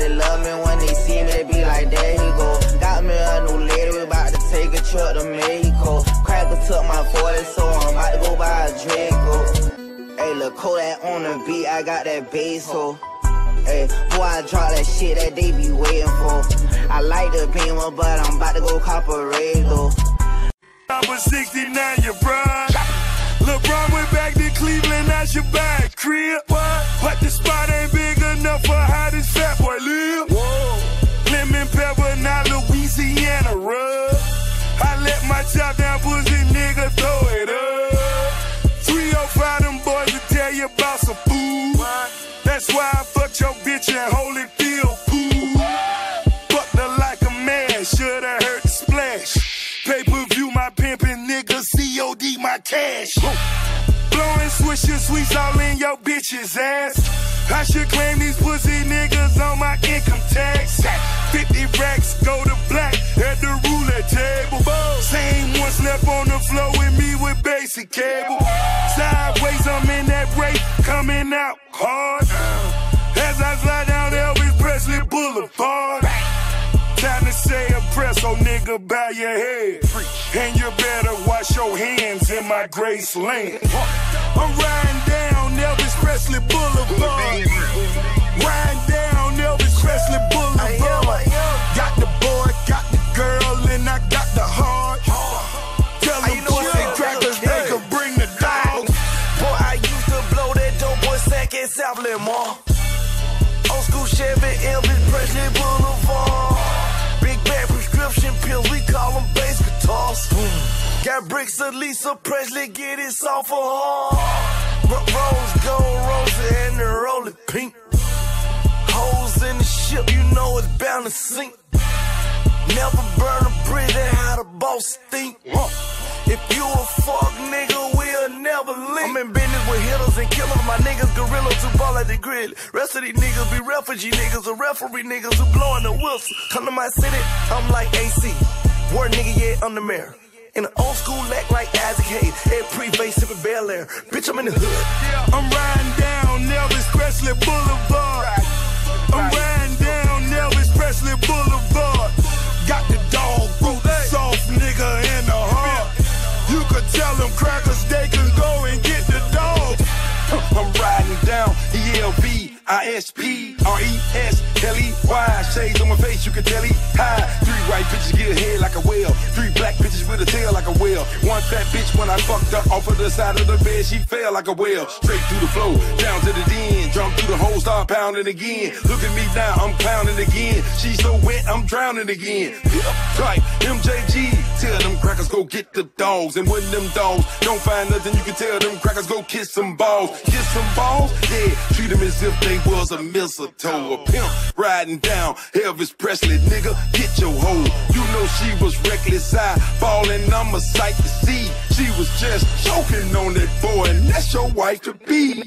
Everybody love me when they see me, they be like, there he go. Got me a new lady, we about to take a trip to Mexico. Cracker took my 40, so I'm about to go buy a Draco. Hey, look, Kodak on the beat, I got that bass, so. Hey, boy, I drop that shit that they be waiting for. I like the Beamer, but I'm about to go cop a Ray, though. Number 69, your bride. LeBron went back to Cleveland, I should buy a crib. But the spot ain't big enough for how this fat boy live. Whoa. Lemon pepper, not Louisiana rub. I let my top down pussy nigga throw it up. 305 them boys to tell you about some food. That's why I fucked your bitch and Holyfield pool. Fucked her like a man, shoulda heard the splash. Pay-per-view my pimpin' nigga, COD my cash. Blowing Swisher Sweets all in your bitch's ass. I should claim these pussy niggas on my income tax. 50 racks go to black at the roulette table. Same ones left on the floor with me with basic cable. Sideways, I'm in that rate, coming out hard. As I slide down Elvis Presley Boulevard. Time to say a prayer, so nigga bow your head. And you better wash your hands in my Graceland. I'm riding down Elvis Presley Boulevard. Riding down Elvis Presley Boulevard. Got the boy, got the girl, and I got the heart. Tell them pussy crackers they can bring the dog. Boy, I used to blow that dope boy sack in South Lemon. Old school Chevy, Elvis Presley Boulevard. Big bad prescription pills, we call them bass guitars. Got bricks of Lisa Presley, get it soft for her. Rose gold, rosy, and the rolling pink. Holes in the ship, you know it's bound to sink. Never burn a bridge, that's how the boss think. If you a fuck nigga, we'll never link. I'm in business with hitters and killers. My niggas gorillas who ball at the grid. Rest of these niggas be refugee niggas or referee niggas who blowing the whistle. Come to my city, I'm like AC. Word nigga, yeah, I'm the mayor. In an old school act like Isaac Hayes. Head pre-face sipping Bel Air. Bitch, I'm in the hood. I'm riding down Elvis Presley Boulevard. I'm riding down Elvis Presley Boulevard. Got the dog boot, soft nigga in the heart. You could tell them crackers they can go and get the dog. I'm riding down ELVISPRESLEY. Shades on my face, you can tell he high. 3 white bitches get head like a whale. 3 black bitches with a tail like a whale. 1 fat bitch when I fucked her off of the side of the bed, she fell like a whale. Straight through the flow, down to the den. Jump through the hole, start pounding again. Look at me now, I'm clowning again. She's so wet, I'm drowning again. Type MJG, tell them crackers go get the dogs. And when them dogs don't find nothing, you can tell them crackers go kiss some balls. Kiss some balls? Yeah, treat them as if they was a mistletoe. A pimp riding down Elvis Presley, nigga, get your hoe. You know she was reckless, eyeballing, I'm a sight to see. She was just choking on that boy, and that's your wife to be.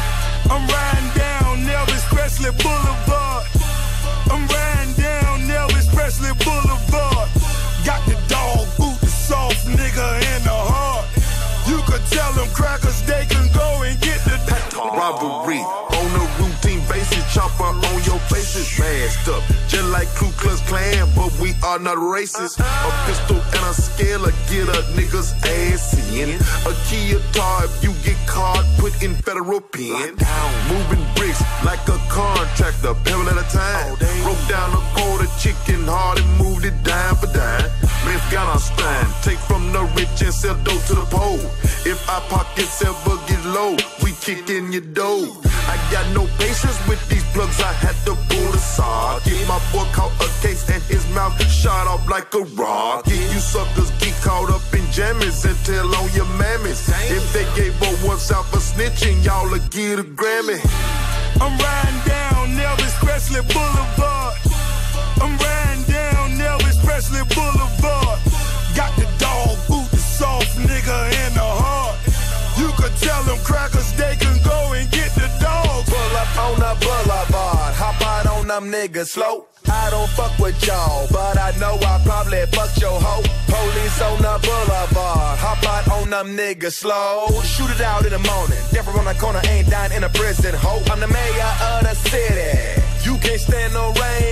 I'm riding down Elvis Presley Boulevard. I'm riding down Elvis Presley Boulevard. Got the dog boot, the soft nigga in the heart. You could tell them crackers they can go and get the robbery on a routine basis. Chopper on your faces, masked up just like Ku Klux Klan, but we are not racist. A pistol and a scaler get a nigga's ass in. A Kia tar if you get caught, put in federal pen. Moving bricks like a contractor, pebble at a time. Broke down a quarter chicken hard and moved it dime for dime. Man, Afghanistan, take from the rich and sell dope to the poor. If our pockets ever get low, we kick in your dough. I got no patience with these plugs, I had to pull the saw. Get my boy caught a case and his mouth shot off like a rock. Get you suckers get caught up in jammies and tell on your mammies. If they gave a once out for snitching, y'all will get a Grammy. I'm riding down Elvis Presley Boulevard. I'm riding down Elvis Presley Boulevard. Got the dog boot, the soft nigga in the heart. You could tell them crackers they can go and get the dog. Pull up on the boulevard, hop out on them niggas slow. I don't fuck with y'all, but I know I probably fucked your hoe. Police on the boulevard, hop out on them niggas slow. Shoot it out in the morning, different on the corner, ain't dying in a prison hoe. I'm the mayor of the city, you can't stand no rain.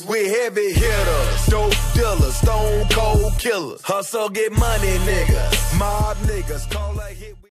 We heavy hitters, dope dealers, stone cold killers. Hustle, get money, niggas. Mob niggas, call a hit.